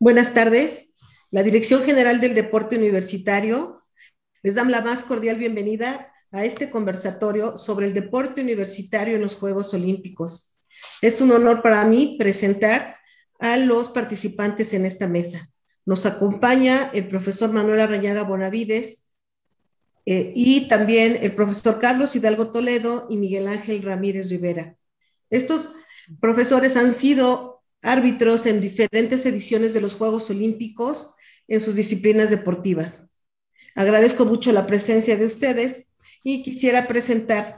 Buenas tardes. La Dirección General del Deporte Universitario les da la más cordial bienvenida a este conversatorio sobre el deporte universitario en los Juegos Olímpicos. Es un honor para mí presentar a los participantes en esta mesa. Nos acompaña el profesor Manuel Arrayaga Bonavides y también el profesor Carlos Hidalgo Toledo y Miguel Ángel Ramírez Rivera. Estos profesores han sido árbitros en diferentes ediciones de los Juegos Olímpicos en sus disciplinas deportivas. Agradezco mucho la presencia de ustedes y quisiera presentar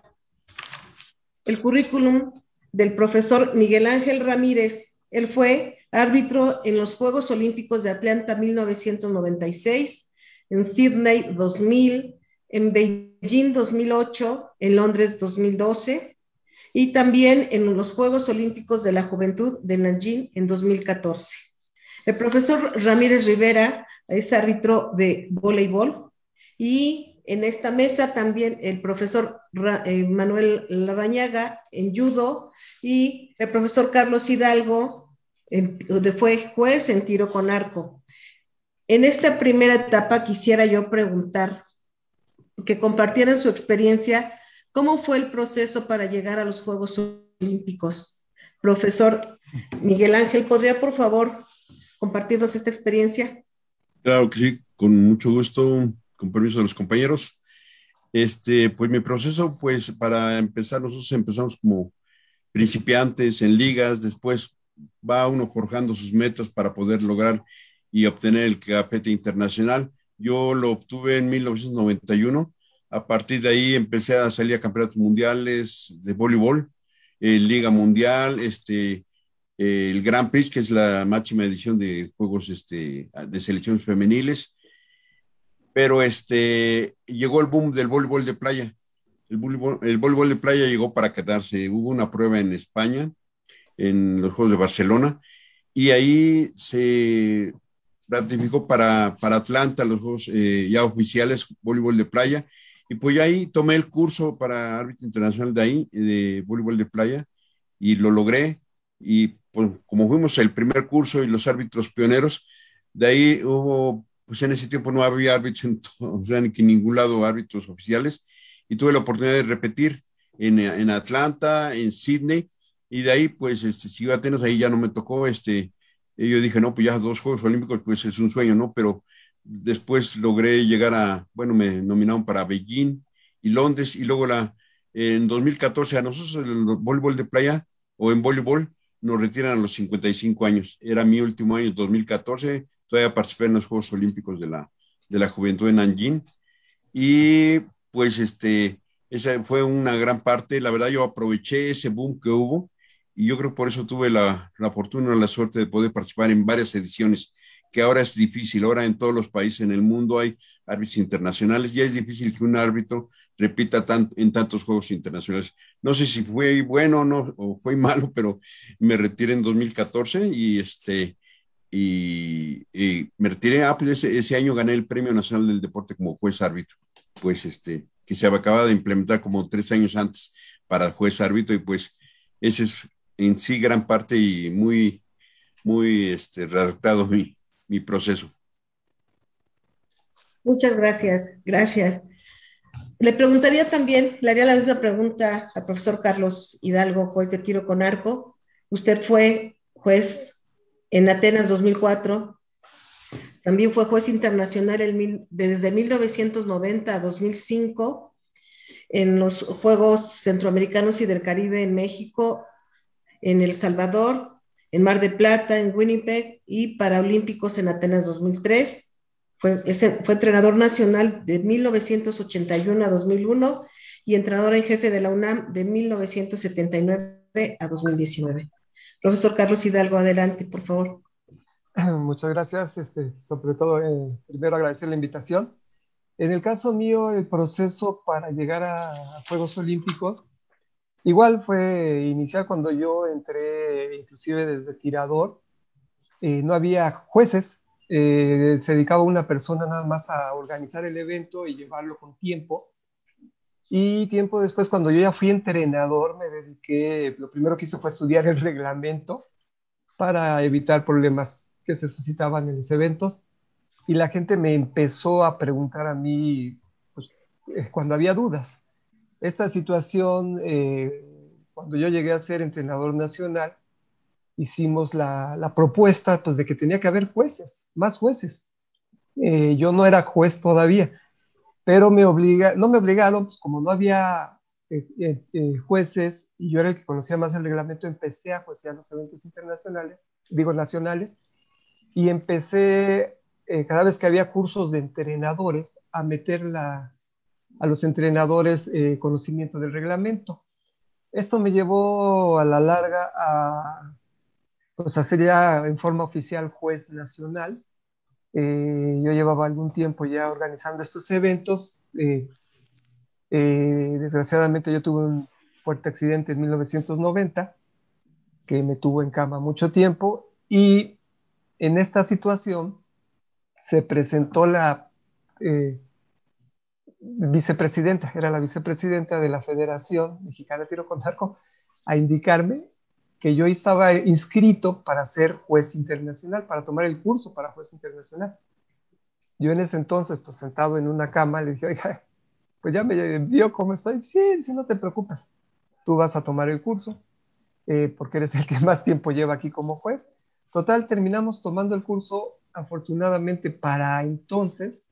el currículum del profesor Miguel Ángel Ramírez. Él fue árbitro en los Juegos Olímpicos de Atlanta 1996, en Sydney 2000, en Beijing 2008, en Londres 2012 y también en los Juegos Olímpicos de la Juventud de Nanjing en 2014. El profesor Ramírez Rivera es árbitro de voleibol y en esta mesa también el profesor Manuel Larrañaga en judo y el profesor Carlos Hidalgo fue juez en tiro con arco. En esta primera etapa quisiera yo preguntar que compartieran su experiencia. ¿Cómo fue el proceso para llegar a los Juegos Olímpicos? Profesor Miguel Ángel, ¿podría por favor compartirnos esta experiencia? Claro que sí, con mucho gusto, con permiso de los compañeros. Pues mi proceso, pues para empezar, nosotros empezamos como principiantes en ligas, después va uno forjando sus metas para poder lograr y obtener el gafete internacional. Yo lo obtuve en 1991. A partir de ahí empecé a salir a campeonatos mundiales de voleibol, Liga Mundial, el Grand Prix, que es la máxima edición de juegos de selecciones femeniles, pero llegó el boom del voleibol de playa. El voleibol de playa llegó para quedarse. Hubo una prueba en España, en los Juegos de Barcelona, y ahí se ratificó para Atlanta los Juegos ya oficiales, voleibol de playa, y pues ahí tomé el curso para árbitro internacional de ahí, de voleibol de playa, y lo logré, y pues como fuimos el primer curso y los árbitros pioneros, de ahí hubo, pues en ese tiempo no había árbitros o sea, en ningún lado árbitros oficiales, y tuve la oportunidad de repetir en Atlanta, en Sydney, y de ahí pues siguió Atenas, ahí ya no me tocó, y yo dije, no, pues ya dos Juegos Olímpicos, pues es un sueño, ¿no? Pero después logré llegar bueno, me nominaron para Beijing y Londres, y luego en 2014 a nosotros en el voleibol de playa o en voleibol nos retiran a los 55 años. Era mi último año, 2014, todavía participé en los Juegos Olímpicos de la Juventud en Nanjing, y pues esa fue una gran parte. La verdad, yo aproveché ese boom que hubo, y yo creo que por eso tuve la fortuna, la suerte de poder participar en varias ediciones, que ahora es difícil. Ahora en todos los países en el mundo hay árbitros internacionales, ya es difícil que un árbitro repita en tantos juegos internacionales. No sé si fue bueno o no, o fue malo, pero me retiré en 2014 y me retiré. Pues ese año gané el Premio Nacional del Deporte como juez árbitro, pues que se acaba de implementar como 3 años antes para juez árbitro, y pues ese es en sí gran parte y muy, muy redactado mi proceso. Muchas gracias, gracias. Le preguntaría también, le haría la misma pregunta al profesor Carlos Hidalgo, juez de tiro con arco. Usted fue juez en Atenas 2004, también fue juez internacional desde 1990 a 2005 en los Juegos Centroamericanos y del Caribe en México, en El Salvador, en Mar de Plata, en Winnipeg y Paralímpicos en Atenas 2003. Fue entrenador nacional de 1981 a 2001 y entrenador en jefe de la UNAM de 1979 a 2019. Profesor Carlos Hidalgo, adelante, por favor. Muchas gracias. Sobre todo, primero agradecer la invitación. En el caso mío, el proceso para llegar a Juegos Olímpicos, igual fue inicial cuando yo entré, inclusive desde tirador. No había jueces, se dedicaba una persona nada más a organizar el evento y llevarlo con tiempo. Y tiempo después, cuando yo ya fui entrenador, me dediqué, lo primero que hice fue estudiar el reglamento para evitar problemas que se suscitaban en los eventos, y la gente me empezó a preguntar a mí, pues, cuando había dudas. Esta situación, cuando yo llegué a ser entrenador nacional, hicimos la propuesta, pues, de que tenía que haber jueces, más jueces. Yo no era juez todavía, pero no me obligaron, pues como no había jueces y yo era el que conocía más el reglamento, empecé a juecear los eventos internacionales, digo nacionales, y empecé, cada vez que había cursos de entrenadores, a meter a los entrenadores conocimiento del reglamento. Esto me llevó a la larga pues, a ser ya en forma oficial juez nacional. Yo llevaba algún tiempo ya organizando estos eventos. Desgraciadamente yo tuve un fuerte accidente en 1990 que me tuvo en cama mucho tiempo, y en esta situación se presentó la vicepresidenta, era la vicepresidenta de la Federación Mexicana de Tiro con Arco, a indicarme que yo estaba inscrito para ser juez internacional, para tomar el curso para juez internacional. Yo en ese entonces, pues sentado en una cama, le dije, oiga, pues ya me vio cómo estoy. Sí, sí, no te preocupes, tú vas a tomar el curso, porque eres el que más tiempo lleva aquí como juez. Total, terminamos tomando el curso. Afortunadamente para entonces,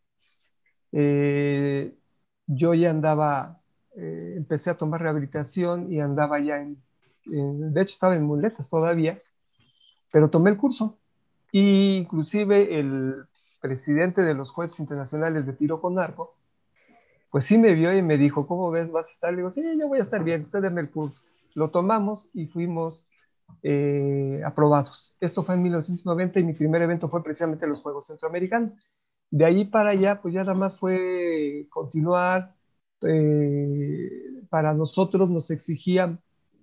yo ya andaba, empecé a tomar rehabilitación y andaba ya de hecho estaba en muletas todavía, pero tomé el curso. Y inclusive el presidente de los jueces internacionales de tiro con arco, pues sí me vio y me dijo, ¿cómo ves? ¿Vas a estar? Le digo, sí, yo voy a estar bien, usted deme el curso. Lo tomamos y fuimos aprobados. Esto fue en 1990 y mi primer evento fue precisamente los Juegos Centroamericanos. De ahí para allá, pues ya nada más fue continuar. Para nosotros nos exigían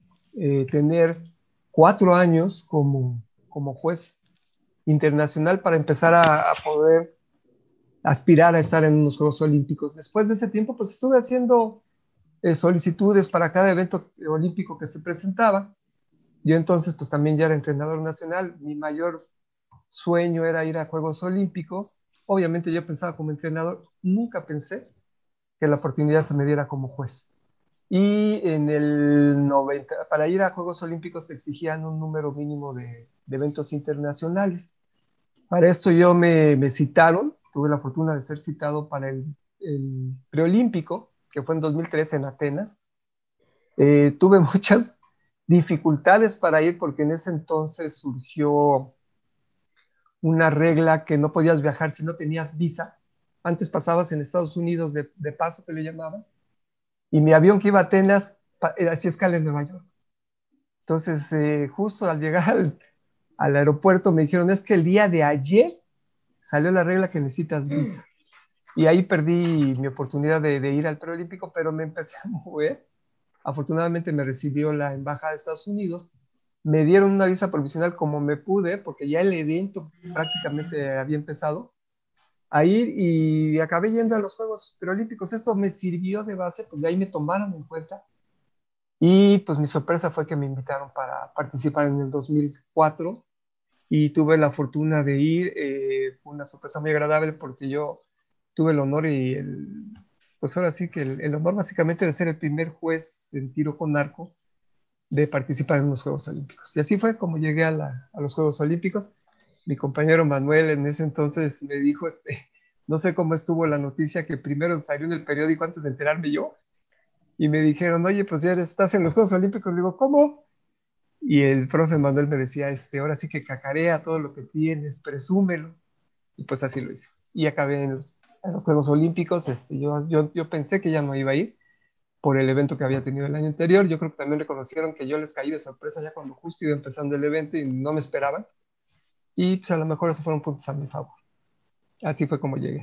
tener 4 años como juez internacional para empezar a poder aspirar a estar en unos Juegos Olímpicos. Después de ese tiempo, pues estuve haciendo solicitudes para cada evento olímpico que se presentaba. Yo entonces, pues también ya era entrenador nacional. Mi mayor sueño era ir a Juegos Olímpicos. Obviamente yo pensaba como entrenador, nunca pensé que la oportunidad se me diera como juez. Y en el 90, para ir a Juegos Olímpicos te exigían un número mínimo de eventos internacionales. Para esto me citaron, tuve la fortuna de ser citado para el preolímpico, que fue en 2013 en Atenas. Tuve muchas dificultades para ir porque en ese entonces surgió una regla que no podías viajar si no tenías visa. Antes pasabas en Estados Unidos de paso, que le llamaban, y mi avión que iba a Atenas hacía escala en Nueva York. Entonces, justo al llegar al aeropuerto me dijeron, es que el día de ayer salió la regla que necesitas visa. Y ahí perdí mi oportunidad de ir al preolímpico, pero me empecé a mover. Afortunadamente me recibió la embajada de Estados Unidos, me dieron una visa provisional como me pude, porque ya el evento prácticamente había empezado a ir, y acabé yendo a los Juegos Preolímpicos. Esto me sirvió de base, pues de ahí me tomaron en cuenta, y pues mi sorpresa fue que me invitaron para participar en el 2004 y tuve la fortuna de ir. Fue una sorpresa muy agradable porque yo tuve el honor pues ahora sí que el honor básicamente de ser el primer juez en tiro con arco de participar en los Juegos Olímpicos. Y así fue como llegué a los Juegos Olímpicos. Mi compañero Manuel en ese entonces me dijo, no sé cómo estuvo la noticia, que primero salió en el periódico antes de enterarme yo, y me dijeron, oye, pues ya estás en los Juegos Olímpicos. Le digo, ¿cómo? Y el profe Manuel me decía, ahora sí que cacarea todo lo que tienes, presúmelo. Y pues así lo hice. Y acabé en los Juegos Olímpicos. Yo pensé que ya no iba a ir por el evento que había tenido el año anterior. Yo creo que también reconocieron que yo les caí de sorpresa ya cuando justo iba empezando el evento y no me esperaban. Y pues a lo mejor esos fueron puntos a mi favor. Así fue como llegué.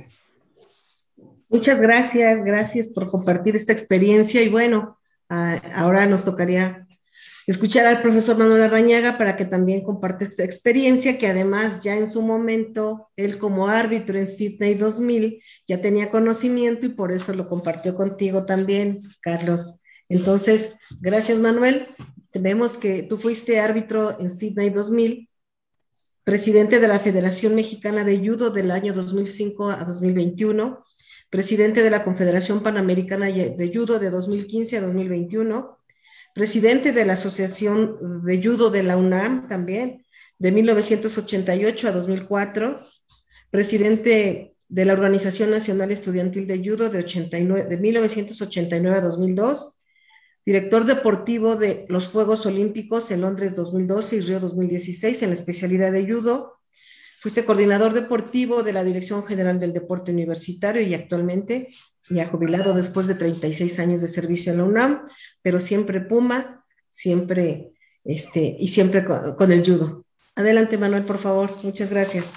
Muchas gracias, gracias por compartir esta experiencia. Y bueno, ahora nos tocaría escuchar al profesor Manuel Larrañaga para que también comparte esta experiencia, que además ya en su momento, él como árbitro en Sydney 2000 ya tenía conocimiento y por eso lo compartió contigo también, Carlos. Entonces, gracias Manuel. Vemos que tú fuiste árbitro en Sydney 2000 presidente de la Federación Mexicana de Judo del año 2005 a 2021, presidente de la Confederación Panamericana de Judo de 2015 a 2021, presidente de la Asociación de Judo de la UNAM también, de 1988 a 2004, presidente de la Organización Nacional Estudiantil de Judo de 1989 a 2002, director deportivo de los Juegos Olímpicos en Londres 2012 y Río 2016 en la especialidad de judo. Fuiste coordinador deportivo de la Dirección General del Deporte Universitario y actualmente ya jubilado después de 36 años de servicio en la UNAM, pero siempre Puma, siempre y siempre con el judo. Adelante, Manuel, por favor. Muchas gracias.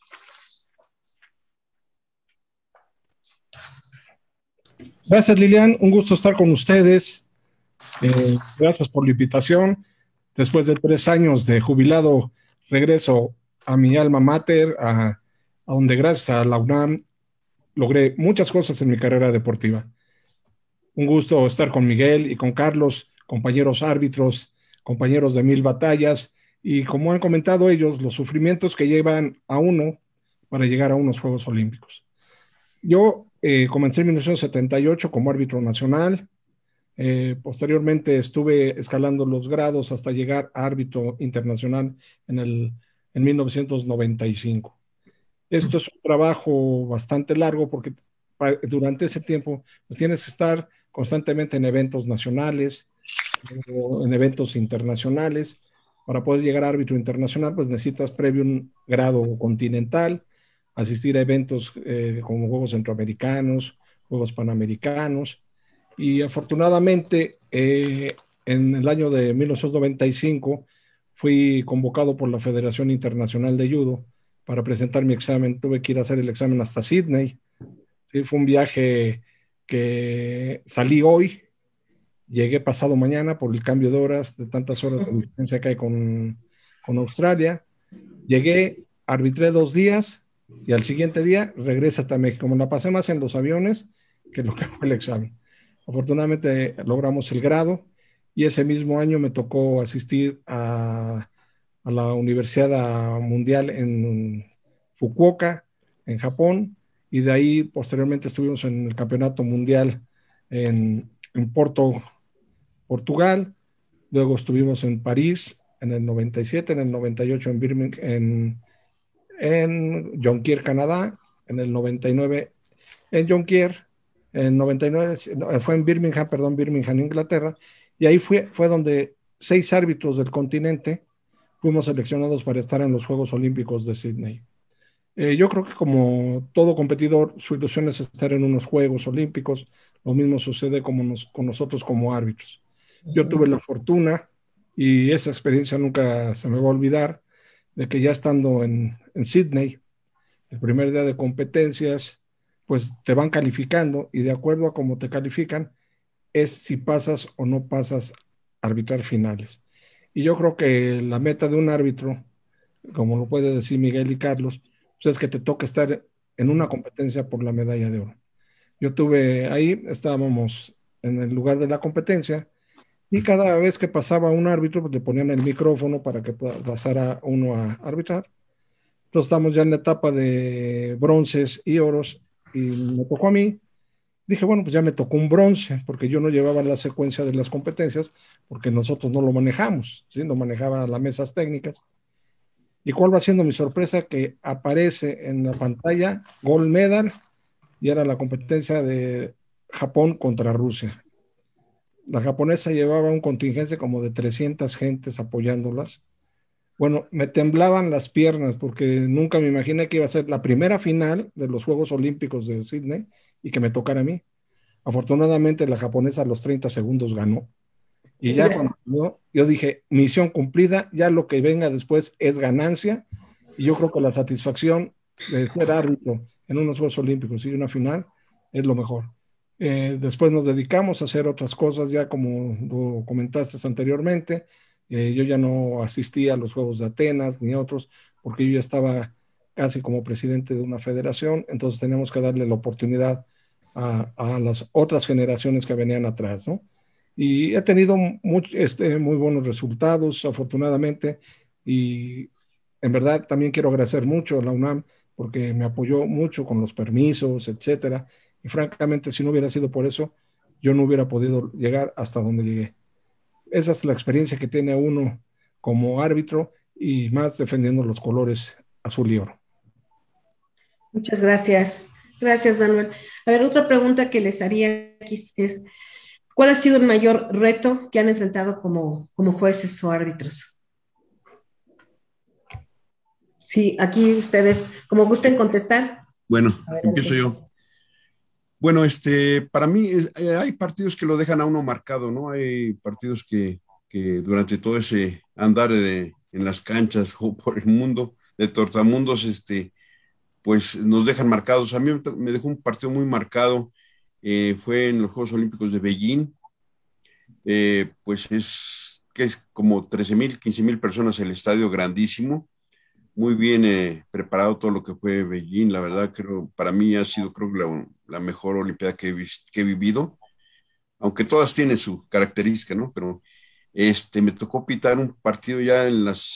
Gracias, Lilian. Un gusto estar con ustedes. Gracias por la invitación. Después de 3 años de jubilado, regreso a mi alma mater, a donde gracias a la UNAM logré muchas cosas en mi carrera deportiva. Un gusto estar con Miguel y con Carlos, compañeros árbitros, compañeros de 1000 batallas, y como han comentado ellos, los sufrimientos que llevan a uno para llegar a unos Juegos Olímpicos. Yo comencé en 1978 como árbitro nacional. Posteriormente estuve escalando los grados hasta llegar a árbitro internacional en 1995. Esto es un trabajo bastante largo porque durante ese tiempo pues, tienes que estar constantemente en eventos nacionales o en eventos internacionales. Para poder llegar a árbitro internacional, pues necesitas previo un grado continental, asistir a eventos como Juegos Centroamericanos, Juegos Panamericanos, y afortunadamente en el año de 1995 fui convocado por la Federación Internacional de Judo para presentar mi examen. Tuve que ir a hacer el examen hasta Sydney. Sí, fue un viaje que salí hoy, llegué pasado mañana por el cambio de horas, de tantas horas de diferencia que hay con Australia. Llegué, arbitré 2 días y al siguiente día regresé a México. Me la pasé más en los aviones que lo que fue el examen. Afortunadamente logramos el grado y ese mismo año me tocó asistir a la Universidad Mundial en Fukuoka, en Japón, y de ahí posteriormente estuvimos en el Campeonato Mundial en Portugal. Luego estuvimos en París en el 97, en el 98 en Birmingham, en Jonquière, Canadá, en el 99 en Jonquière, en 99 fue en Birmingham, Birmingham, Inglaterra, y ahí fue donde 6 árbitros del continente fuimos seleccionados para estar en los Juegos Olímpicos de Sydney. Yo creo que como todo competidor, su ilusión es estar en unos Juegos Olímpicos. Lo mismo sucede con nosotros como árbitros. Yo tuve la fortuna, y esa experiencia nunca se me va a olvidar, de que ya estando en Sydney, el primer día de competencias, pues te van calificando, y de acuerdo a cómo te califican, es si pasas o no pasas a arbitrar finales. Y yo creo que la meta de un árbitro, como lo puede decir Miguel y Carlos, pues es que te toca estar en una competencia por la medalla de oro. Yo estábamos en el lugar de la competencia, y cada vez que pasaba un árbitro, pues le ponían el micrófono para que pasara uno a arbitrar. Entonces estamos ya en la etapa de bronces y oros, y me tocó a mí. Dije, bueno, pues ya me tocó un bronce, porque yo no llevaba la secuencia de las competencias, porque nosotros no lo manejamos, ¿sí? No manejaba las mesas técnicas. ¿Y cuál va siendo mi sorpresa? Que aparece en la pantalla Gold Medal, y era la competencia de Japón contra Rusia. La japonesa llevaba un contingente como de 300 gentes apoyándolas. Bueno, me temblaban las piernas porque nunca me imaginé que iba a ser la primera final de los Juegos Olímpicos de Sydney y que me tocara a mí. Afortunadamente la japonesa a los 30 segundos ganó. Y ya cuando yo dije, misión cumplida, ya lo que venga después es ganancia. Y yo creo que la satisfacción de ser árbitro en unos Juegos Olímpicos y una final es lo mejor. Después nos dedicamos a hacer otras cosas, ya como lo comentaste anteriormente. Yo ya no asistía a los Juegos de Atenas ni otros, porque yo ya estaba casi como presidente de una federación, entonces teníamos que darle la oportunidad a las otras generaciones que venían atrás, ¿no? Y he tenido muy buenos resultados, afortunadamente, y en verdad también quiero agradecer mucho a la UNAM porque me apoyó mucho con los permisos, etcétera. Y francamente, si no hubiera sido por eso, yo no hubiera podido llegar hasta donde llegué. Esa es la experiencia que tiene uno como árbitro y más defendiendo los colores azul y oro. Muchas gracias. Gracias, Manuel. A ver, otra pregunta que les haría aquí es, ¿cuál ha sido el mayor reto que han enfrentado como jueces o árbitros? Sí, aquí ustedes, como gusten contestar. Bueno, Adelante. empiezo yo. Bueno, para mí hay partidos que lo dejan a uno marcado, ¿no? Hay partidos que durante todo ese andar en las canchas o por el mundo de tortamundos, pues nos dejan marcados. A mí me dejó un partido muy marcado, fue en los Juegos Olímpicos de Beijing, pues es como 13,000, 15,000 personas, el estadio grandísimo, muy bien preparado todo lo que fue Beijing, la verdad, para mí ha sido, creo, la mejor Olimpiada que he vivido, aunque todas tienen su característica, ¿no? Pero me tocó pitar un partido ya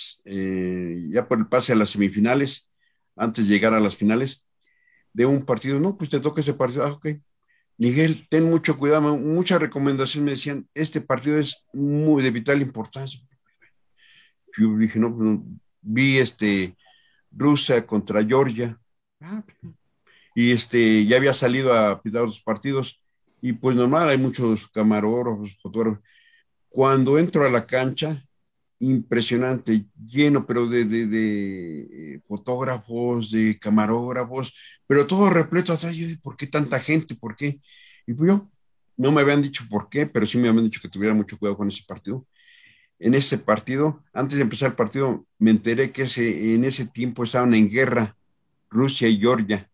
ya por el pase a las semifinales, antes de llegar a las finales, de un partido, no, pues te toca ese partido, ok. Miguel, ten mucho cuidado, muchas recomendaciones me decían, este partido es muy de vital importancia. Yo dije, no, vi Rusia contra Georgia, y ya había salido a pitar los partidos, y pues normal, hay muchos camarógrafos, fotógrafos. Cuando entro a la cancha, impresionante, lleno, pero de fotógrafos, de camarógrafos, pero todo repleto atrás. Yo dije, ¿por qué tanta gente? ¿Por qué? Y pues no me habían dicho por qué, pero sí me habían dicho que tuviera mucho cuidado con ese partido. En ese partido, antes de empezar el partido, me enteré que en ese tiempo estaban en guerra Rusia y Georgia.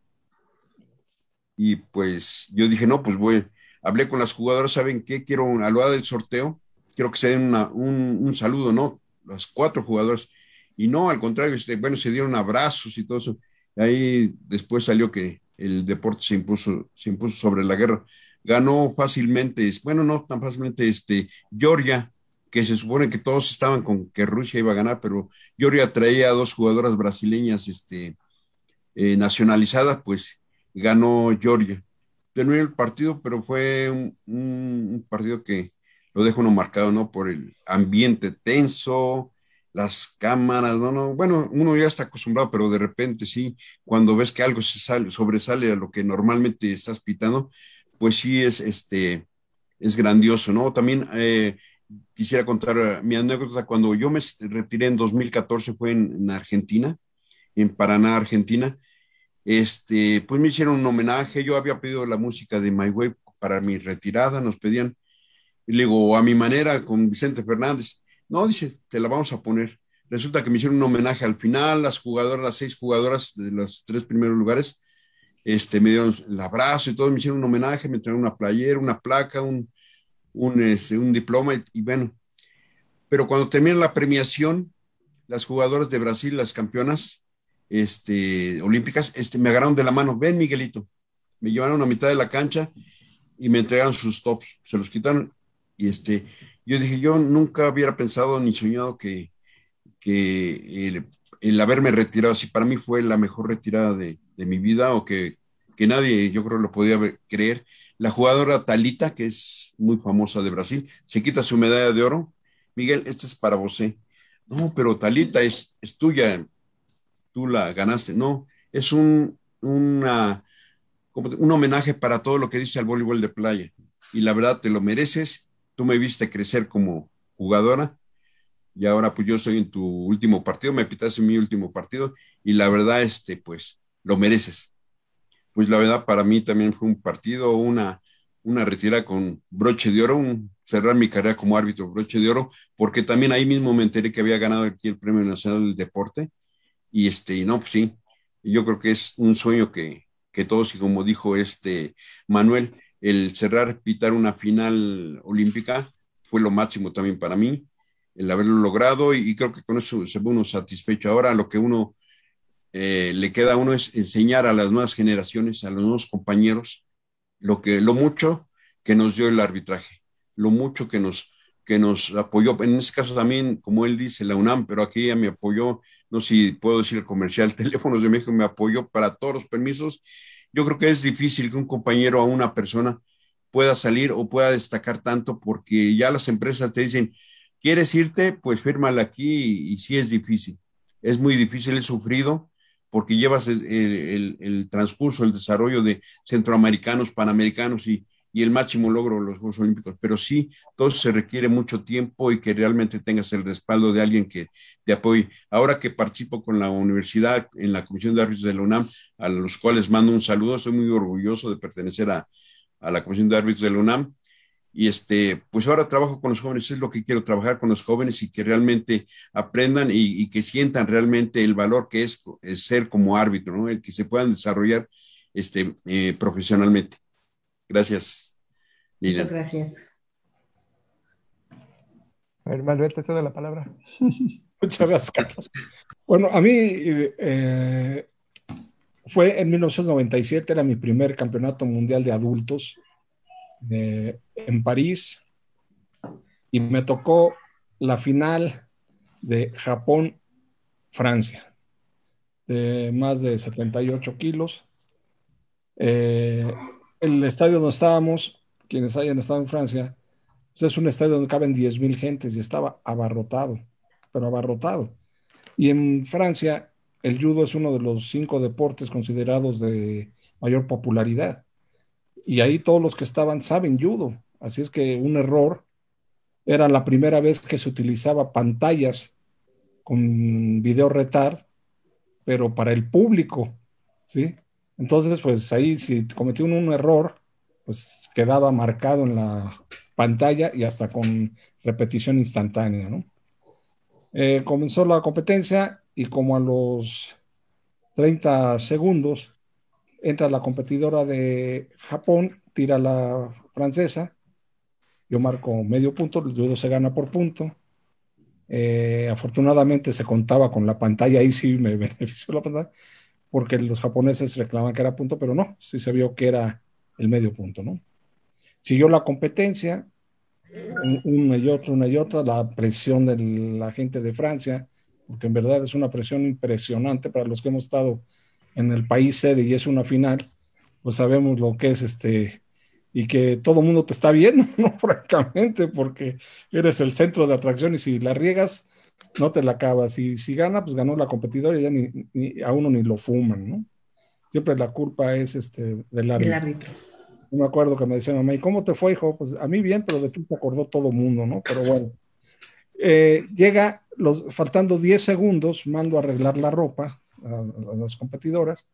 Y pues yo dije, no, pues hablé con las jugadoras, ¿saben qué? Quiero, a la hora del sorteo, quiero que se den un saludo, ¿no? Las 4 jugadoras. Y no, al contrario, bueno, se dieron abrazos y todo eso. Ahí después salió que el deporte se impuso sobre la guerra. Ganó fácilmente, bueno, no tan fácilmente, Georgia, que se supone que todos estaban con que Rusia iba a ganar, pero Georgia traía a 2 jugadoras brasileñas, nacionalizadas, pues ganó Georgia. Terminó el partido, pero fue un partido que lo deja uno marcado, ¿no? Por el ambiente tenso, las cámaras, no, bueno, uno ya está acostumbrado, pero de repente sí, cuando ves que algo sobresale a lo que normalmente estás pitando, pues sí es grandioso, ¿no? También quisiera contar mi anécdota, cuando yo me retiré en 2014 fue en Argentina, en Paraná, Argentina. Pues me hicieron un homenaje, yo había pedido la música de My Way para mi retirada, nos pedían, y le digo, a mi manera, con Vicente Fernández, no, dice, te la vamos a poner. Resulta que me hicieron un homenaje al final, las 6 jugadoras de los 3 primeros lugares, me dieron el abrazo y todo, me hicieron un homenaje, me trajeron una playera, una placa, un diploma, y bueno, pero cuando termina la premiación, las jugadoras de Brasil, las campeonas, olímpicas, me agarraron de la mano, ven Miguelito, me llevaron a mitad de la cancha y me entregaron sus tops, se los quitaron, y yo dije, yo nunca hubiera pensado ni soñado que el haberme retirado, así para mí fue la mejor retirada de mi vida, o que nadie, yo creo, lo podía creer. La jugadora Thalita, que es muy famosa de Brasil, se quita su medalla de oro. Miguel, esta es para vos. No, pero Thalita es tuya, tú la ganaste. No, es un homenaje para todo lo que dice al voleibol de playa. Y la verdad, te lo mereces. Tú me viste crecer como jugadora y ahora pues yo estoy en tu último partido, me pitaste en mi último partido y la verdad, pues lo mereces. Pues la verdad para mí también fue un partido, una retirada con broche de oro, cerrar mi carrera como árbitro broche de oro, porque también ahí mismo me enteré que había ganado aquí el Premio Nacional del Deporte y no, pues sí, yo creo que es un sueño que todos, y como dijo Manuel, el cerrar, pitar una final olímpica fue lo máximo también para mí, el haberlo logrado, y creo que con eso se ve uno satisfecho. Ahora lo que le queda a uno es enseñar a las nuevas generaciones, a los nuevos compañeros, lo mucho que nos dio el arbitraje, lo mucho que nos apoyó, en este caso también, como él dice, la UNAM, pero aquí me apoyó no sé si puedo decir el comercial, Teléfonos de México me apoyó para todos los permisos. Yo creo que es difícil que un compañero o una persona pueda salir o pueda destacar tanto porque ya las empresas te dicen, ¿quieres irte? Pues fírmala aquí y sí es difícil. Es muy difícil, es sufrido porque llevas el transcurso, el desarrollo de centroamericanos, panamericanos y el máximo logro de los Juegos Olímpicos. Pero sí, todo se requiere mucho tiempo y que realmente tengas el respaldo de alguien que te apoye. Ahora que participo con la universidad en la Comisión de Árbitros de la UNAM, a los cuales mando un saludo, estoy muy orgulloso de pertenecer a la Comisión de Árbitros de la UNAM. Y pues ahora trabajo con los jóvenes, es lo que quiero, trabajar con los jóvenes y que realmente aprendan y que sientan realmente el valor que es ser como árbitro, ¿no? El que se puedan desarrollar profesionalmente. Gracias, Muchas Lilian. gracias. A ver, Manuel, te cedo la palabra. Muchas gracias, Carlos. Bueno, a mí fue en 1997, era mi primer campeonato mundial de adultos en París, y me tocó la final de Japón-Francia, de más de 78 kilos. El estadio donde estábamos, quienes hayan estado en Francia, pues es un estadio donde caben 10,000 gentes y estaba abarrotado, pero abarrotado. Y en Francia, el judo es uno de los 5 deportes considerados de mayor popularidad. Y ahí todos los que estaban saben judo. Así es que un error, era la primera vez que se utilizaba pantallas con video retard, pero para el público, ¿sí? Entonces, pues ahí si cometió un error, pues quedaba marcado en la pantalla y hasta con repetición instantánea, ¿no? Comenzó la competencia y como a los 30 segundos entra la competidora de Japón, tira la francesa, yo marco medio punto, el judo se gana por punto. Afortunadamente se contaba con la pantalla, ahí sí me benefició la pantalla, porque los japoneses reclamaban que era punto, pero no, sí se vio que era el medio punto, ¿no? Siguió la competencia, una y otra, la presión de la gente de Francia, porque en verdad es una presión impresionante para los que hemos estado en el país sede y es una final, pues sabemos lo que es y que todo el mundo te está viendo, ¿no? Francamente, porque eres el centro de atracción y si la riegas, no te la acabas. Y si gana, pues ganó la competidora y ya a uno ni lo fuman, ¿no? Siempre la culpa es del árbitro. El árbitro. Yo me acuerdo que me decía mamá, ¿y cómo te fue, hijo? Pues a mí bien, pero de ti te acordó todo el mundo, ¿no? Pero bueno. Llega, faltando 10 segundos, mando a arreglar la ropa a las competidoras,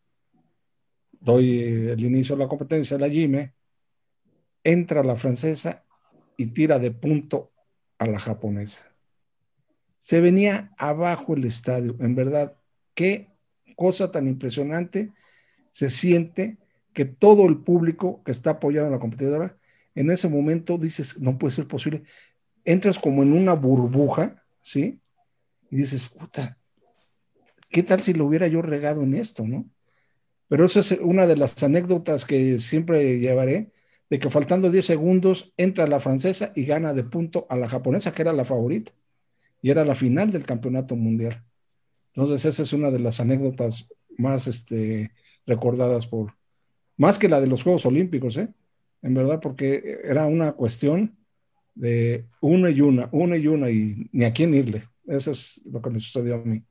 doy el inicio de la competencia, la Jime, entra la francesa y tira de punto a la japonesa. Se venía abajo el estadio, en verdad, qué cosa tan impresionante se siente que todo el público que está apoyando a la competidora, en ese momento dices, no puede ser posible, entras como en una burbuja, ¿sí? Y dices, puta, ¿qué tal si lo hubiera yo regado en esto, no? Pero eso es una de las anécdotas que siempre llevaré, de que faltando 10 segundos entra la francesa y gana de punto a la japonesa, que era la favorita, y era la final del campeonato mundial. Entonces esa es una de las anécdotas más recordadas más que la de los Juegos Olímpicos, en verdad, porque era una cuestión de una y ni a quién irle. Eso es lo que me sucedió a mí.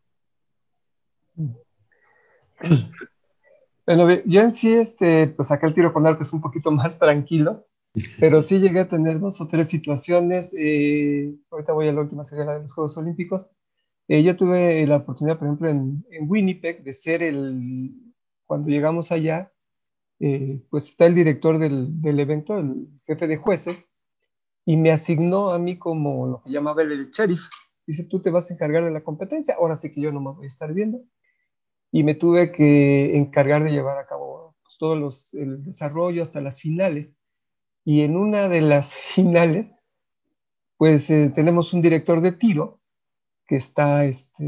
Bueno, yo en sí, pues acá el tiro con arco es un poquito más tranquilo, pero sí llegué a tener 2 o 3 situaciones. Ahorita voy a la última serie de los Juegos Olímpicos. Yo tuve la oportunidad, por ejemplo, en Winnipeg, de ser cuando llegamos allá, pues está el director del evento, el jefe de jueces, y me asignó a mí como lo que llamaba el sheriff. Dice, tú te vas a encargar de la competencia, ahora sí que yo no me voy a estar viendo. Y me tuve que encargar de llevar a cabo pues, el desarrollo hasta las finales. Y en una de las finales, pues tenemos un director de tiro que está,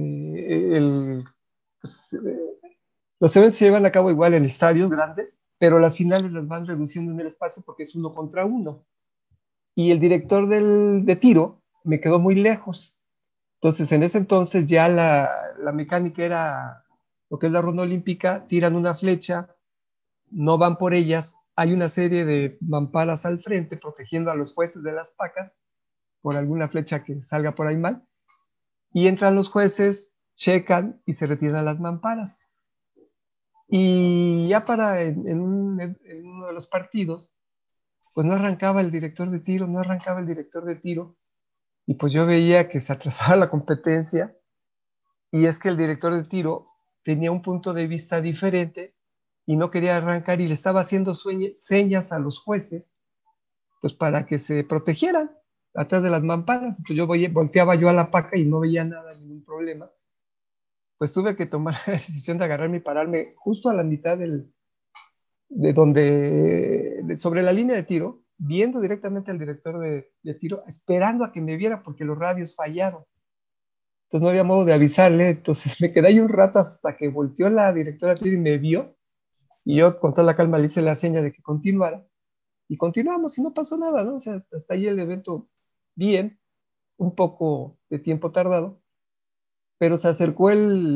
pues, los eventos se llevan a cabo igual en estadios grandes, pero las finales las van reduciendo en el espacio porque es 1 contra 1. Y el director de tiro me quedó muy lejos. Entonces, en ese entonces ya la mecánica era lo que es la ronda olímpica, tiran una flecha, no van por ellas, hay una serie de mamparas al frente protegiendo a los jueces de las pacas por alguna flecha que salga por ahí mal, y entran los jueces, checan y se retiran las mamparas. Y ya en uno de los partidos, pues no arrancaba el director de tiro, no arrancaba el director de tiro, y pues yo veía que se atrasaba la competencia, y es que el director de tiro tenía un punto de vista diferente y no quería arrancar y le estaba haciendo señas a los jueces, pues para que se protegieran atrás de las mamparas. Entonces volteaba yo a la paca y no veía nada, ningún problema. Pues tuve que tomar la decisión de agarrarme y pararme justo a la mitad sobre la línea de tiro, viendo directamente al director de tiro, esperando a que me viera porque los radios fallaron. Entonces no había modo de avisarle, entonces me quedé ahí un rato hasta que volteó la directora de tiro y me vio, y yo con toda la calma le hice la seña de que continuara, y continuamos y no pasó nada, ¿no? O sea, hasta ahí el evento bien, un poco de tiempo tardado, pero se acercó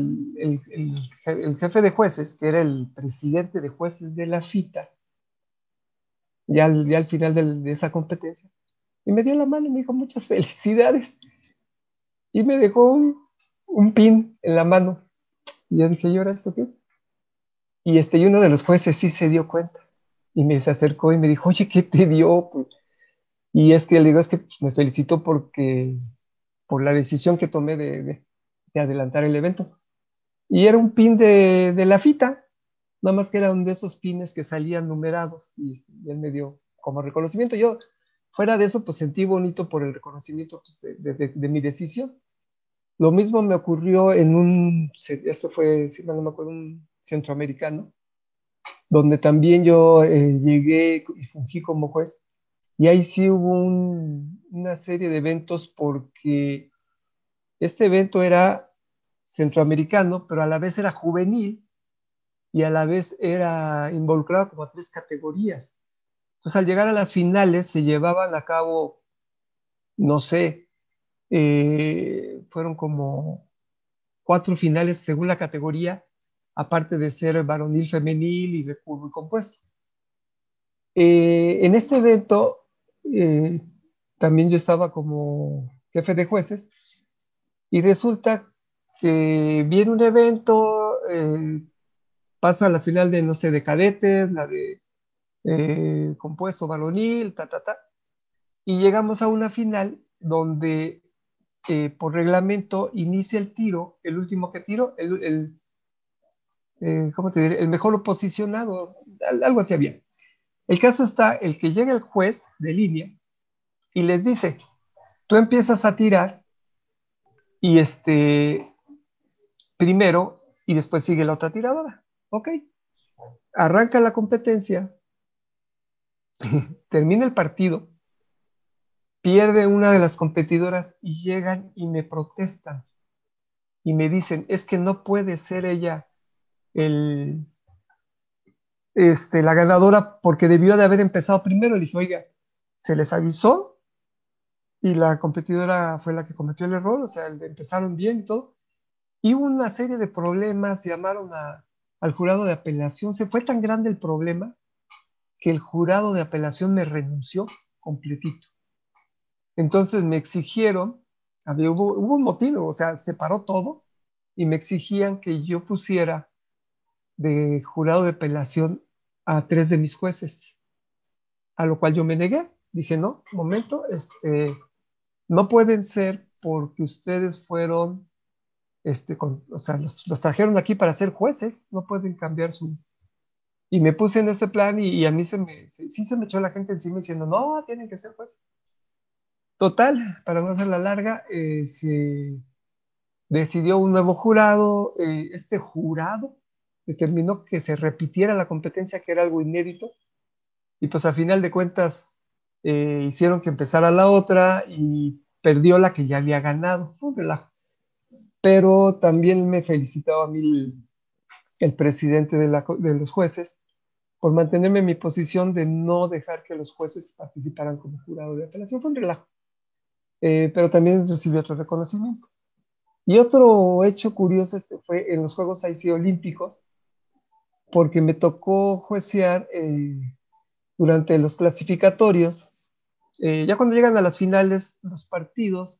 el jefe de jueces, que era el presidente de jueces de la FITA, ya al final de esa competencia, y me dio la mano y me dijo muchas felicidades, y me dejó un pin en la mano, y yo dije, ¿y ahora esto qué es? Y uno de los jueces sí se dio cuenta, y se acercó y me dijo, oye, ¿qué te dio? Pues, y es que le digo, es que pues, me felicitó por la decisión que tomé de adelantar el evento. Y era un pin de la fita, nada más que era uno de esos pines que salían numerados, y él me dio como reconocimiento. Yo, fuera de eso, pues sentí bonito por el reconocimiento pues, de mi decisión. Lo mismo me ocurrió esto fue, si mal no me acuerdo, un centroamericano, donde también yo llegué y fungí como juez, y ahí sí hubo una serie de eventos porque este evento era centroamericano, pero a la vez era juvenil y a la vez era involucrado como a 3 categorías. Entonces, al llegar a las finales se llevaban a cabo, no sé, fueron como 4 finales según la categoría, aparte de ser varonil, femenil y recurvo y compuesto. En este evento, eh, también yo estaba como jefe de jueces y resulta que viene un evento, pasa a la final de, no sé, de cadetes, la de compuesto varonil, y llegamos a una final donde por reglamento inicia el tiro, el último que tiro, ¿cómo te diré? El mejor posicionado, algo así había. El caso está, el que llega el juez de línea y les dice, tú empiezas a tirar y primero y después sigue la otra tiradora. Ok, arranca la competencia, termina el partido, pierde una de las competidoras y llegan y me protestan y me dicen, es que no puede ser ella el, la ganadora porque debió de haber empezado primero. Le dije, oiga, se les avisó y la competidora fue la que cometió el error, o sea, empezaron bien y todo. Y hubo una serie de problemas, llamaron al jurado de apelación, se fue tan grande el problema que el jurado de apelación me renunció completito. Entonces me exigieron, hubo un motivo, o sea, se paró todo y me exigían que yo pusiera de jurado de apelación a 3 de mis jueces, a lo cual yo me negué. Dije, no, un momento, no pueden ser porque ustedes fueron, o sea, los trajeron aquí para ser jueces, no pueden cambiar su... Y me puse en ese plan y a mí sí se me echó la gente encima diciendo, no, tienen que ser jueces. Total, para no hacer la larga, se decidió un nuevo jurado. Este jurado determinó que se repitiera la competencia, que era algo inédito, y pues a final de cuentas hicieron que empezara la otra y perdió la que ya había ganado. Fue un relajo. Pero también me felicitaba a mí el presidente de los jueces por mantenerme en mi posición de no dejar que los jueces participaran como jurado de apelación. Fue un relajo. Pero también recibió otro reconocimiento. Y otro hecho curioso fue en los Juegos ahí sí, Olímpicos, porque me tocó juecear durante los clasificatorios. Ya cuando llegan a las finales, los partidos,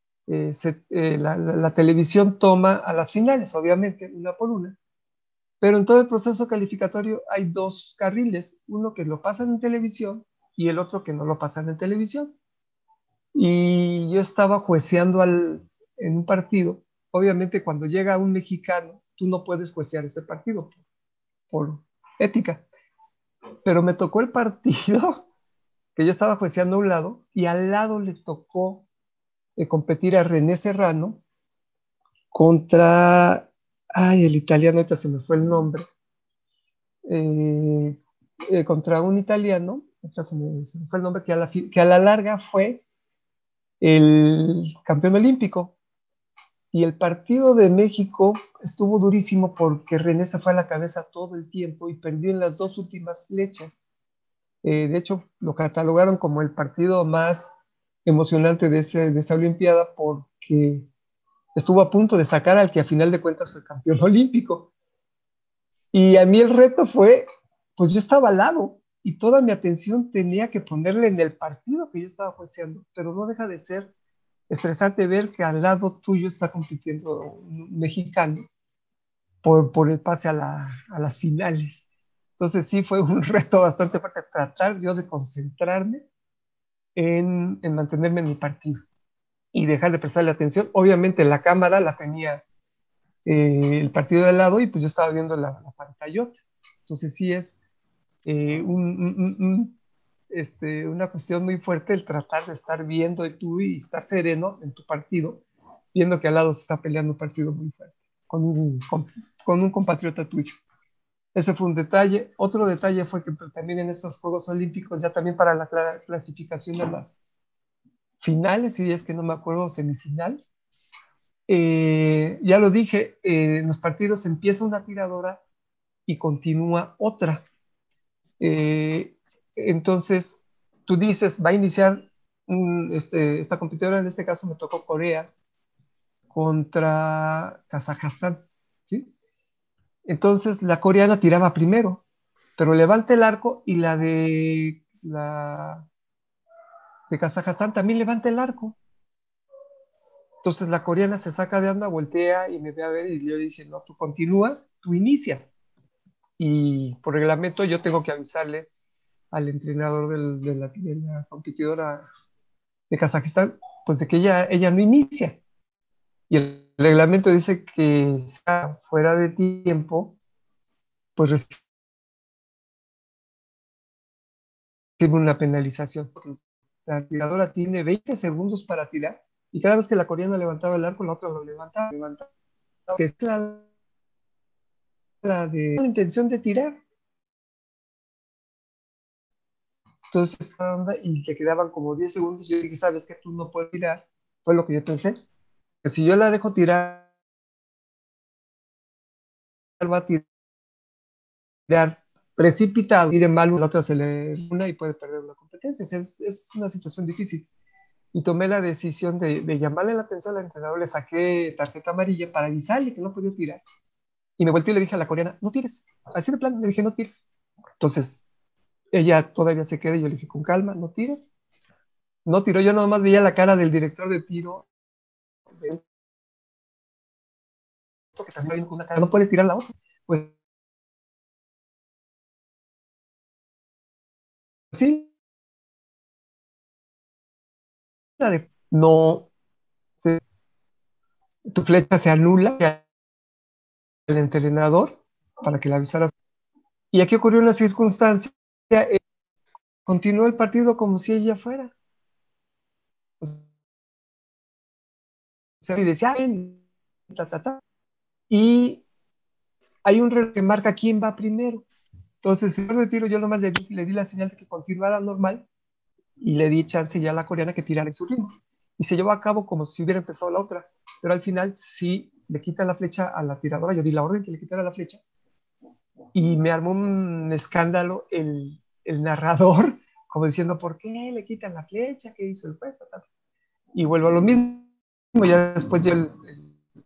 la televisión toma a las finales, obviamente, una por una, pero en todo el proceso calificatorio hay dos carriles, uno que lo pasan en televisión y el otro que no lo pasan en televisión. Y yo estaba jueceando en un partido. Obviamente, cuando llega un mexicano, tú no puedes juecear ese partido por ética. Pero me tocó el partido que yo estaba jueceando a un lado y al lado le tocó competir a René Serrano contra, ay, el italiano, ahorita se me fue el nombre, eh, contra un italiano, ahorita se me fue el nombre, que a la larga fue el campeón olímpico. Y el partido de México estuvo durísimo porque René se fue a la cabeza todo el tiempo y perdió en las dos últimas flechas. De hecho, lo catalogaron como el partido más emocionante de esa Olimpiada porque estuvo a punto de sacar al que a final de cuentas fue campeón olímpico. Y a mí el reto fue, pues yo estaba al lado y toda mi atención tenía que ponerle en el partido que yo estaba jueceando, pero no deja de ser estresante ver que al lado tuyo está compitiendo un mexicano por el pase a las finales. Entonces sí fue un reto bastante fuerte tratar yo de concentrarme en mantenerme en mi partido y dejar de prestarle atención. Obviamente la cámara la tenía el partido de lado y pues yo estaba viendo la pantallota. Entonces sí es una cuestión muy fuerte el tratar de estar viendo tú y estar sereno en tu partido, viendo que al lado se está peleando un partido muy fuerte con un compatriota tuyo. Ese fue un detalle. Otro detalle fue que también en estos Juegos Olímpicos, ya también para la clasificación de las finales, si es que no me acuerdo, semifinal, ya lo dije, en los partidos empieza una tiradora y continúa otra. Entonces, tú dices, va a iniciar esta competidora, en este caso me tocó Corea contra Kazajstán, ¿sí? Entonces, la coreana tiraba primero, pero levanta el arco y la de Kazajstán también levanta el arco. Entonces, la coreana se saca de onda, voltea y me ve a ver y yo dije, no, tú continúa, tú inicias. Y por reglamento yo tengo que avisarle al entrenador de la competidora de Kazajistán, pues de que ella no inicia. Y el reglamento dice que si está fuera de tiempo, pues recibe una penalización. Porque la tiradora tiene 20 segundos para tirar y cada vez que la coreana levantaba el arco, la otra lo levantaba, que es la de la intención de tirar. Entonces, y le quedaban como 10 segundos. Yo dije, ¿sabes que tú no puedes tirar? Fue lo que yo pensé. Que si yo la dejo tirar, va a tirar precipitado, tire mal, la otra se le una y puede perder la competencia. Es una situación difícil. Y tomé la decisión de llamarle la atención al entrenador, le saqué tarjeta amarilla para avisarle que no podía tirar. Y me volteé y le dije a la coreana, no tires. Así de plan, le dije, no tires. Entonces, ella todavía se queda y yo le dije, con calma, no tires. No tiró, yo nomás veía la cara del director de tiro, que también con una cara, no puede tirar la otra. Pues sí, no, tu flecha se anula al entrenador para que la avisaras. Y aquí ocurrió una circunstancia, continuó el partido como si ella fuera. O sea, y decía, ta, ta, ta. Y hay un reloj que marca quién va primero. Entonces, en el retiro, yo nomás le di la señal de que continuara normal y le di chance ya a la coreana que tirara en su ritmo. Y se llevó a cabo como si hubiera empezado la otra. Pero al final, sí le quitan la flecha a la tiradora. Yo di la orden que le quitara la flecha. Y me armó un escándalo el narrador, como diciendo, ¿por qué le quitan la flecha? ¿Qué hizo el juez? Y vuelvo a lo mismo. Ya después ya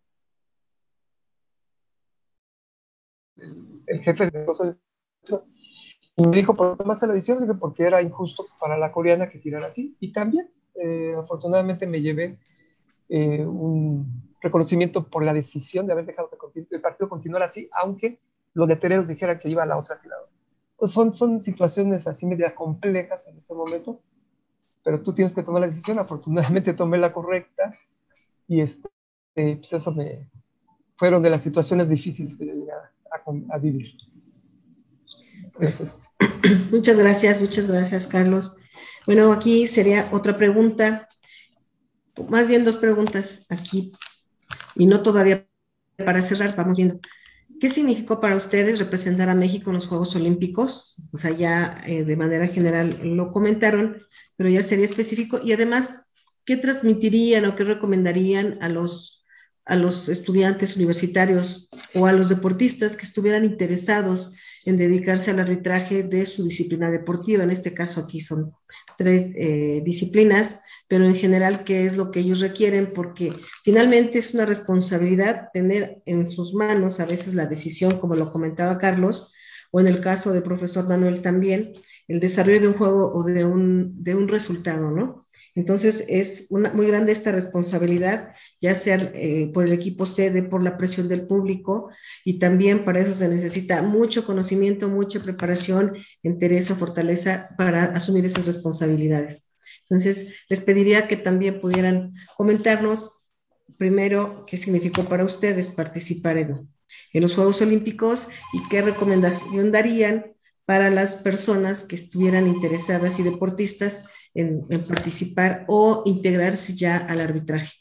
el jefe de y me dijo, ¿por qué tomaste la decisión? Le dije, porque era injusto para la coreana que tirara así. Y también, afortunadamente, me llevé un reconocimiento por la decisión de haber dejado que el partido continuara así, aunque los letreros dijeran que iba a la otra tiradora. Entonces son situaciones así media complejas en ese momento, pero tú tienes que tomar la decisión. Afortunadamente tomé la correcta y pues eso fueron de las situaciones difíciles que yo llegué a vivir. Pues, muchas gracias, Carlos. Bueno, aquí sería otra pregunta, más bien dos preguntas aquí, y no todavía para cerrar, vamos viendo. ¿Qué significó para ustedes representar a México en los Juegos Olímpicos? O sea, ya de manera general lo comentaron, pero ya sería específico. Y además, ¿qué transmitirían o qué recomendarían a los estudiantes universitarios o a los deportistas que estuvieran interesados en dedicarse al arbitraje de su disciplina deportiva? En este caso aquí son 3 disciplinas, pero en general, ¿qué es lo que ellos requieren? Porque finalmente es una responsabilidad tener en sus manos a veces la decisión, como lo comentaba Carlos, o en el caso del profesor Manuel también, el desarrollo de un juego o de un resultado, ¿no? Entonces es muy grande esta responsabilidad, ya sea por el equipo sede, por la presión del público, y también para eso se necesita mucho conocimiento, mucha preparación, entereza, fortaleza para asumir esas responsabilidades. Entonces, les pediría que también pudieran comentarnos primero qué significó para ustedes participar en los Juegos Olímpicos y qué recomendación darían para las personas que estuvieran interesadas y deportistas en participar o integrarse ya al arbitraje.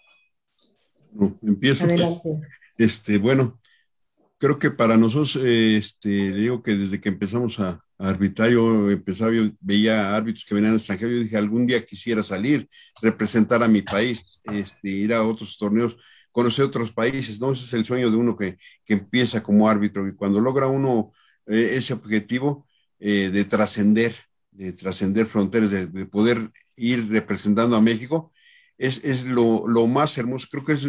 No, empiezo. Adelante. Bueno, creo que para nosotros, le digo que desde que empezamos a arbitrar, yo veía árbitros que venían al extranjero, yo dije, algún día quisiera salir, representar a mi país, ir a otros torneos, conocer otros países, ¿no? Ese es el sueño de uno que empieza como árbitro, y cuando logra uno ese objetivo de trascender fronteras, de poder ir representando a México, es lo más hermoso. Creo que es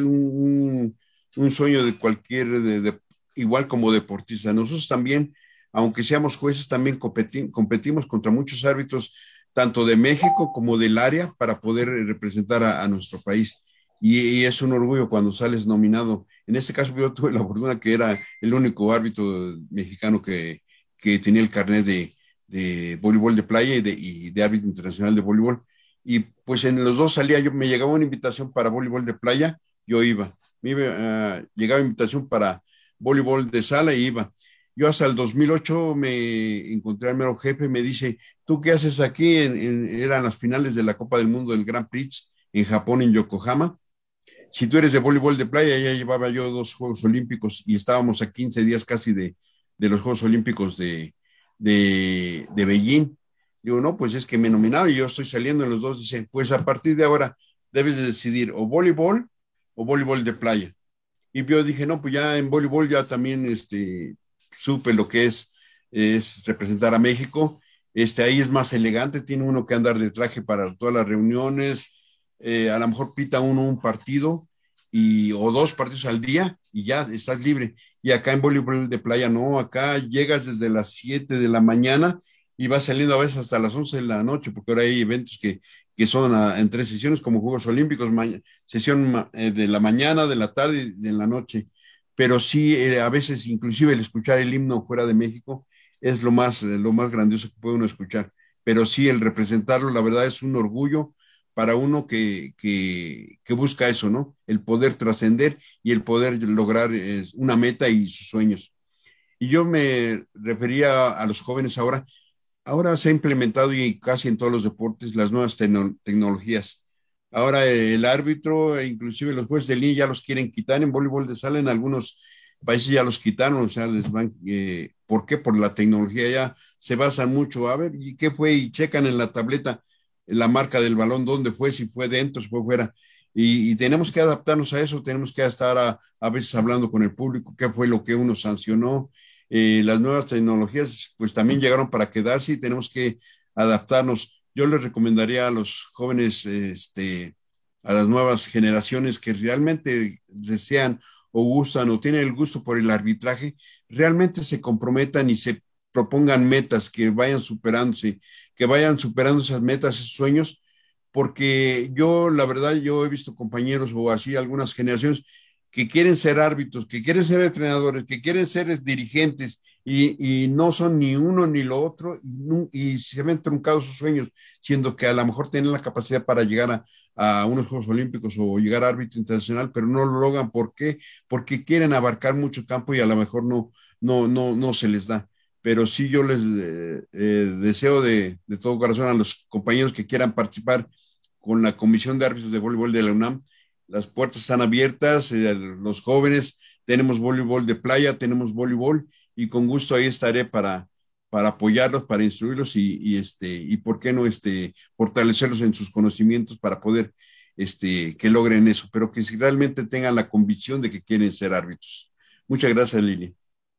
un sueño de cualquier, igual como deportista. Nosotros también, aunque seamos jueces, también competimos contra muchos árbitros, tanto de México como del área, para poder representar a nuestro país. Y es un orgullo cuando sales nominado. En este caso yo tuve la fortuna que era el único árbitro mexicano que tenía el carnet de voleibol de playa y de árbitro internacional de voleibol. Y pues en los dos me llegaba una invitación para voleibol de playa, yo iba. Llegaba invitación para voleibol de sala y iba. Yo hasta el 2008 me encontré al mero jefe, me dice, ¿tú qué haces aquí? Eran las finales de la Copa del Mundo del Grand Prix en Japón, en Yokohama. Si tú eres de voleibol de playa, ya llevaba yo 2 Juegos Olímpicos y estábamos a 15 días casi de los Juegos Olímpicos de Beijing. Digo, no, pues es que me nominaba y yo estoy saliendo en los dos. Dice, pues a partir de ahora debes de decidir o voleibol de playa. Y yo dije, no, pues ya en voleibol ya también supe lo que es representar a México. Ahí es más elegante, tiene uno que andar de traje para todas las reuniones, a lo mejor pita uno un partido o 2 partidos al día y ya estás libre. Y acá en voleibol de playa no, acá llegas desde las 7 de la mañana y vas saliendo a veces hasta las 11 de la noche, porque ahora hay eventos que son en 3 sesiones como Juegos Olímpicos, sesión de la mañana, de la tarde y de la noche. Pero sí, a veces inclusive el escuchar el himno fuera de México es lo más grandioso que puede uno escuchar. Pero sí, el representarlo, la verdad es un orgullo para uno que busca eso, ¿no? El poder trascender y el poder lograr una meta y sus sueños. Y yo me refería a los jóvenes ahora. Ahora se ha implementado y casi en todos los deportes las nuevas tecnologías. Ahora el árbitro e inclusive los jueces de línea ya los quieren quitar. En voleibol de sala en algunos países ya los quitaron, o sea, les van, ¿por qué? Por la tecnología ya se basan mucho. A ver, ¿y qué fue? Y checan en la tableta la marca del balón, dónde fue, si fue dentro, si fue fuera. Y tenemos que adaptarnos a eso, tenemos que estar a veces hablando con el público, qué fue lo que uno sancionó. Las nuevas tecnologías pues también llegaron para quedarse y tenemos que adaptarnos. Yo les recomendaría a los jóvenes, a las nuevas generaciones que realmente desean o gustan o tienen el gusto por el arbitraje, realmente se comprometan y se propongan metas que vayan superándose, que vayan superando esas metas, esos sueños, porque yo, la verdad, yo he visto compañeros o así, algunas generaciones que quieren ser árbitros, que quieren ser entrenadores, que quieren ser dirigentes y no son ni uno ni lo otro y se ven truncados sus sueños, siendo que a lo mejor tienen la capacidad para llegar a unos Juegos Olímpicos o llegar a árbitro internacional, pero no lo logran. ¿Por qué? Porque quieren abarcar mucho campo y a lo mejor no se les da. Pero sí yo les deseo de todo corazón a los compañeros que quieran participar con la Comisión de Árbitros de Voleibol de la UNAM. Las puertas están abiertas, los jóvenes, tenemos voleibol de playa, tenemos voleibol y con gusto ahí estaré para apoyarlos, para instruirlos y por qué no fortalecerlos en sus conocimientos para poder que logren eso, pero que si realmente tengan la convicción de que quieren ser árbitros. Muchas gracias, Lili.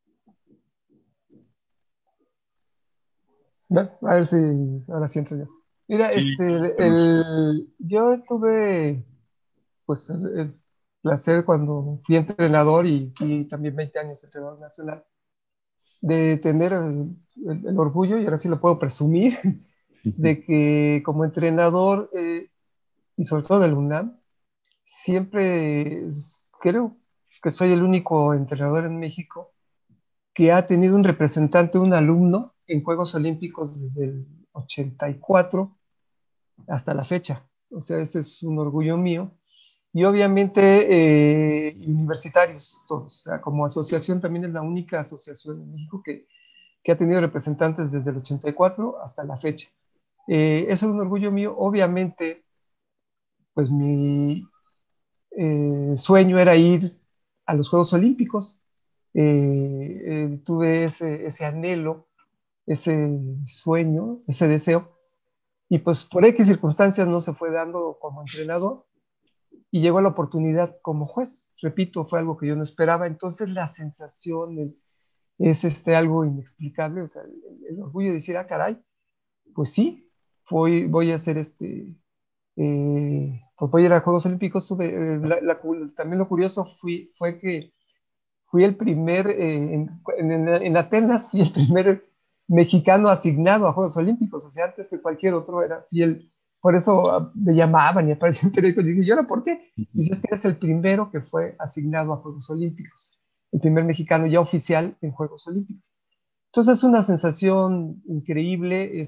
Bueno, a ver si ahora sí entro yo. Mira, Sí, Carlos. yo tuve pues el placer cuando fui entrenador y fui también 20 años entrenador nacional, de tener el orgullo, y ahora sí lo puedo presumir, de que como entrenador, y sobre todo del UNAM, siempre creo que soy el único entrenador en México que ha tenido un representante, un alumno en Juegos Olímpicos desde el 84 hasta la fecha. O sea, ese es un orgullo mío. Y obviamente universitarios todos. O sea, como asociación también es la única asociación en México que ha tenido representantes desde el 84 hasta la fecha. Eso es un orgullo mío. Obviamente, pues mi sueño era ir a los Juegos Olímpicos. Tuve ese anhelo, ese sueño, ese deseo, y pues por X circunstancias no se fue dando como entrenador y llegó la oportunidad como juez. Repito, fue algo que yo no esperaba, entonces la sensación es algo inexplicable, o sea, el orgullo de decir, ah, caray, pues sí, voy a hacer pues voy a ir a Juegos Olímpicos. También lo curioso fue que fui el primer, en Atenas, fui el primer mexicano asignado a Juegos Olímpicos, o sea, antes que cualquier otro era fiel. Por eso me llamaban y aparecía en periódico. Y dije, ¿y ahora por qué? Dices que eres el primero que fue asignado a Juegos Olímpicos, el primer mexicano ya oficial en Juegos Olímpicos. Entonces es una sensación increíble,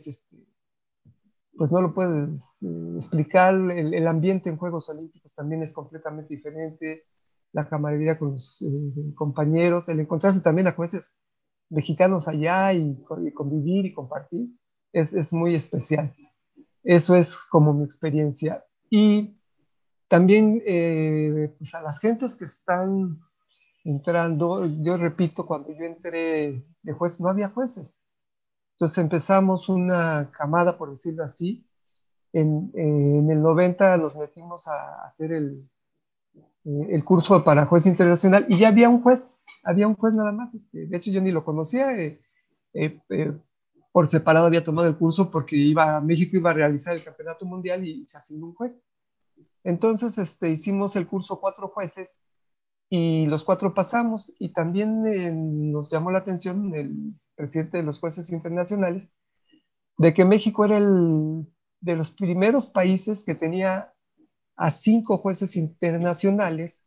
pues no lo puedes explicar. El ambiente en Juegos Olímpicos también es completamente diferente, la camaradería con los compañeros, el encontrarse también a jueces mexicanos allá y convivir y compartir, es muy especial. Eso es como mi experiencia. Y también pues a las gentes que están entrando, yo repito, cuando yo entré de juez, no había jueces. Entonces empezamos una camada, por decirlo así. En el 90 nos metimos a hacer el curso para juez internacional y ya había un juez nada más. De hecho, yo ni lo conocía. Eh, eh, por separado había tomado el curso porque México iba a realizar el campeonato mundial y se asignó un juez. Entonces, hicimos el curso 4 jueces y los 4 pasamos. Y también nos llamó la atención el presidente de los jueces internacionales de que México era de los primeros países que tenía a 5 jueces internacionales,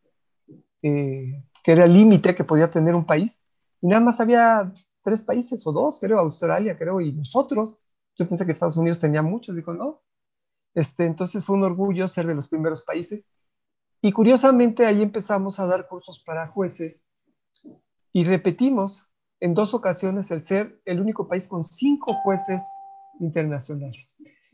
que era el límite que podía tener un país, y nada más había 3 países o 2, creo, Australia, creo, y nosotros. Yo pensé que Estados Unidos tenía muchos, digo, no. Entonces fue un orgullo ser de los primeros países, y curiosamente ahí empezamos a dar cursos para jueces, y repetimos en 2 ocasiones el ser el único país con 5 jueces internacionales.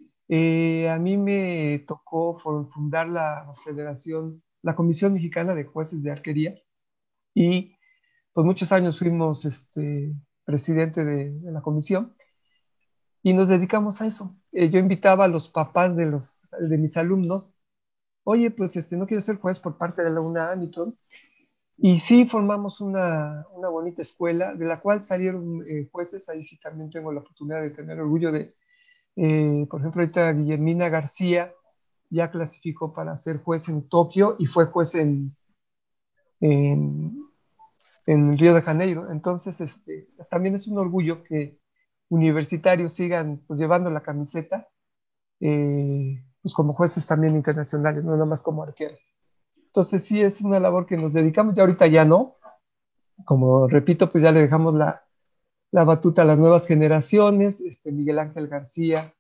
A mí me tocó fundar la federación, la Comisión Mexicana de Jueces de Arquería, y pues muchos años fuimos presidente de la comisión y nos dedicamos a eso. Yo invitaba a los papás de mis alumnos, oye, pues no quiero ser juez por parte de la UNAM y todo. Y sí formamos una bonita escuela de la cual salieron jueces. Ahí sí también tengo la oportunidad de tener orgullo de, por ejemplo, ahorita Guillermina García ya clasificó para ser juez en Tokio y fue juez en en Río de Janeiro. Entonces, pues también es un orgullo que universitarios sigan pues llevando la camiseta, pues como jueces también internacionales, no nada más como arqueros. Entonces sí es una labor que nos dedicamos, ya ahorita ya no, como repito, pues ya le dejamos la batuta a las nuevas generaciones. Miguel Ángel García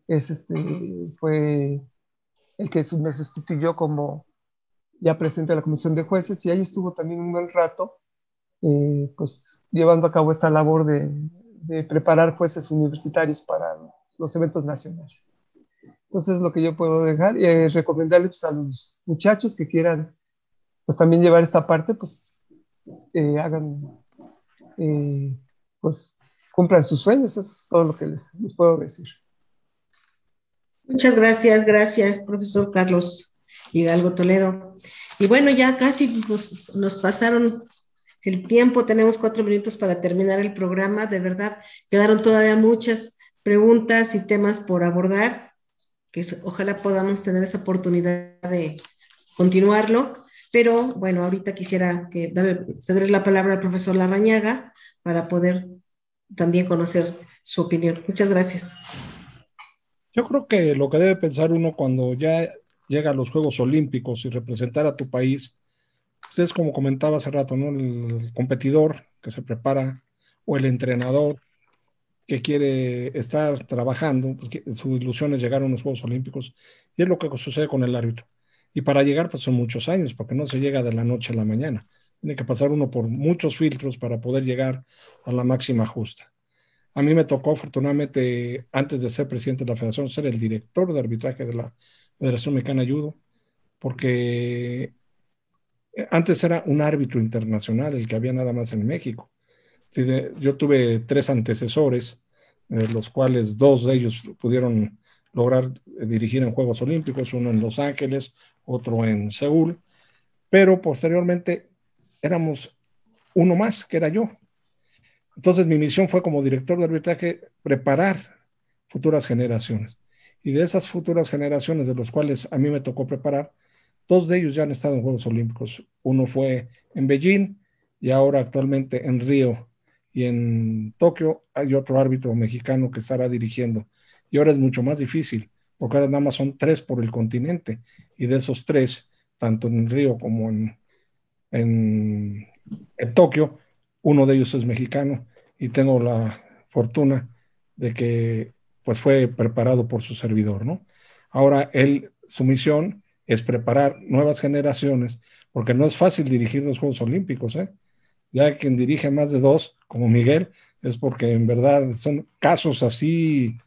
fue el que me sustituyó como ya presidente de la Comisión de Jueces, y ahí estuvo también un buen rato, pues llevando a cabo esta labor de preparar jueces universitarios para los eventos nacionales. Entonces, lo que yo puedo dejar, recomendarles pues, a los muchachos que quieran pues también llevar esta parte, pues hagan, pues cumplan sus sueños. Eso es todo lo que les puedo decir. Muchas gracias, profesor Carlos Hidalgo Toledo. Y bueno, ya casi nos pasaron el tiempo, tenemos 4 minutos para terminar el programa. De verdad, quedaron todavía muchas preguntas y temas por abordar, que ojalá podamos tener esa oportunidad de continuarlo. Pero bueno, ahorita quisiera ceder la palabra al profesor Larrañaga para poder también conocer su opinión. Muchas gracias. Yo creo que lo que debe pensar uno cuando ya llega a los Juegos Olímpicos y representar a tu país, pues es como comentaba hace rato, ¿no? El competidor que se prepara o el entrenador que quiere estar trabajando, pues su ilusión es llegar a unos Juegos Olímpicos, y es lo que sucede con el árbitro. Y para llegar, pues son muchos años, porque no se llega de la noche a la mañana. Tiene que pasar uno por muchos filtros para poder llegar a la máxima justa. A mí me tocó, afortunadamente, antes de ser presidente de la federación, ser el director de arbitraje de la Federación Mexicana de Judo, porque antes era un árbitro internacional el que había nada más en México. Sí, yo tuve 3 antecesores, los cuales 2 de ellos pudieron lograr dirigir en Juegos Olímpicos, uno en Los Ángeles, otro en Seúl, pero posteriormente éramos uno más, que era yo. Entonces mi misión fue como director de arbitraje preparar futuras generaciones. Y de esas futuras generaciones de los cuales a mí me tocó preparar, 2 de ellos ya han estado en Juegos Olímpicos. Uno fue en Beijing y ahora actualmente en Río, y en Tokio hay otro árbitro mexicano que estará dirigiendo. Y ahora es mucho más difícil, porque ahora nada más son 3 por el continente, y de esos 3, tanto en Río como en Tokio, uno de ellos es mexicano, y tengo la fortuna de que pues fue preparado por su servidor, ¿no? Ahora su misión es preparar nuevas generaciones, porque no es fácil dirigir 2 Juegos Olímpicos, ¿eh? Ya quien dirige más de 2, como Miguel, es porque en verdad son casos así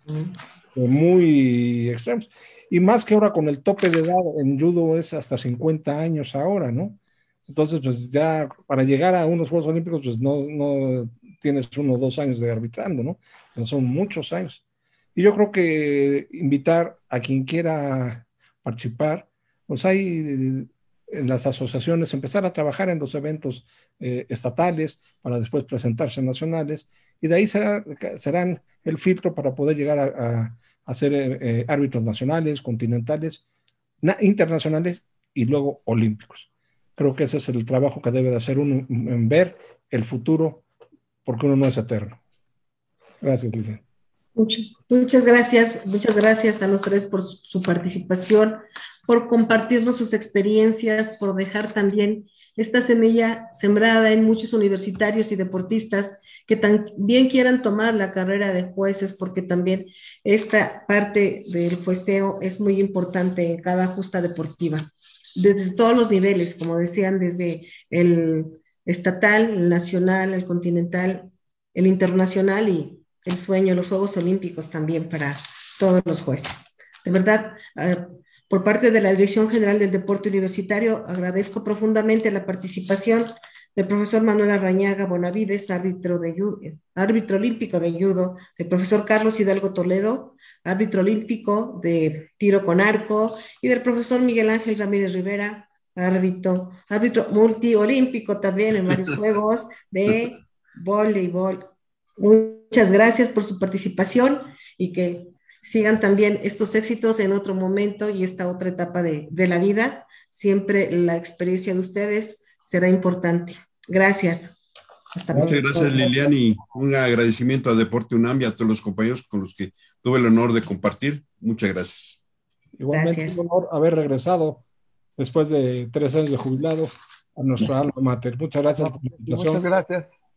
muy extremos. Y más que ahora con el tope de edad en judo es hasta 50 años ahora, ¿no? Entonces, pues ya para llegar a unos Juegos Olímpicos, pues no tienes 1 o 2 años de arbitrando, ¿no? Pero son muchos años. Y yo creo que invitar a quien quiera participar, pues hay en las asociaciones, empezar a trabajar en los eventos estatales para después presentarse en nacionales, y de ahí serán el filtro para poder llegar a ser árbitros nacionales, continentales, internacionales y luego olímpicos. Creo que ese es el trabajo que debe de hacer uno, en ver el futuro, porque uno no es eterno. Gracias, Lilian. Muchas gracias a los 3 por su participación, por compartirnos sus experiencias, por dejar también esta semilla sembrada en muchos universitarios y deportistas que también quieran tomar la carrera de jueces, porque también esta parte del jueceo es muy importante en cada justa deportiva, desde todos los niveles, como decían, desde el estatal, el nacional, el continental, el internacional, y el sueño, los Juegos Olímpicos también para todos los jueces. De verdad, por parte de la Dirección General del Deporte Universitario, agradezco profundamente la participación del profesor Manuel Larrañaga Bonavides, árbitro olímpico de judo, del profesor Carlos Hidalgo Toledo, árbitro olímpico de tiro con arco, y del profesor Miguel Ángel Ramírez Rivera, árbitro multiolímpico también en varios juegos de voleibol. Muchas gracias por su participación, y que sigan también estos éxitos en otro momento y esta otra etapa de la vida. Siempre la experiencia de ustedes será importante. Gracias. Hasta Muchas pronto. gracias, Lilian, y un agradecimiento a Deporte UNAM y a todos los compañeros con los que tuve el honor de compartir. Muchas gracias. Igualmente, Gracias. un honor haber regresado después de 3 años de jubilado a nuestra alma mater. Muchas gracias por la Muchas invitación. gracias.